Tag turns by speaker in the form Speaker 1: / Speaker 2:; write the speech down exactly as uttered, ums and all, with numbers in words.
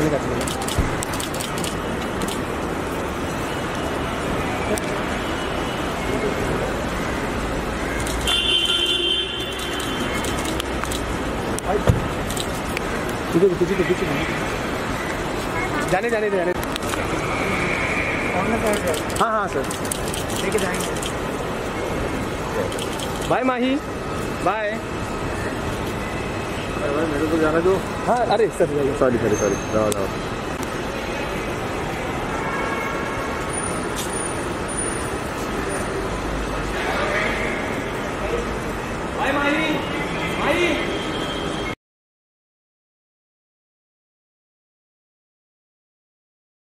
Speaker 1: अपने का चलेगा। पीछे पीछे पीछे जाने जाने जाने। हाँ हाँ सर लेके जाएंगे। Bye Mahi bye.
Speaker 2: अरे भाई मेरे को जाना दो।
Speaker 1: हाँ अरे सर
Speaker 2: सॉरी सॉरी सॉरी जाओ जाओ।